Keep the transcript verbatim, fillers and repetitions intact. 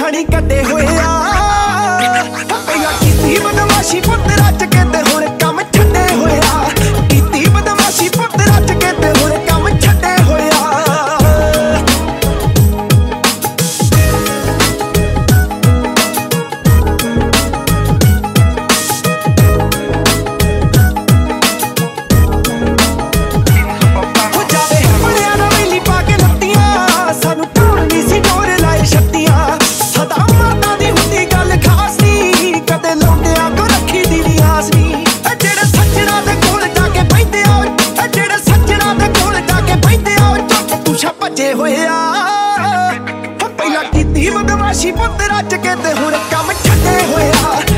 ਪਾਣੀ ਕੱਢੇ ਹੋਏ ਆ ਪਹਿਲਾਂ ਕੀਤੀ ਬਦਮਾਸ਼ੀ ਪੁੱਤ ਰੱਜ ਕੇ ਤੇ ਹੁਣ ਕੰਮ ਛੱਡੇ ਹੋਇਆ ਕੀਤੀ ਬਦਮਾਸ਼ੀ ਪੁੱਤ ਰੱਜ ਕੇ ਤੇ ਹੁਣ ਕੰਮ ਛੱਡੇ ਹੋਇਆ ਭੱਜੇ ਹੋਏ ਆ ਪਹਿਲਾਂ ਕੀਤੀ ਬਦਮਾਸ਼ੀ ਪੁੱਤ ਰੱਜ ਕੇ ਤੇ ਹੁਣ ਕੰਮ ਛੱਡੇ ਹੋਇਆ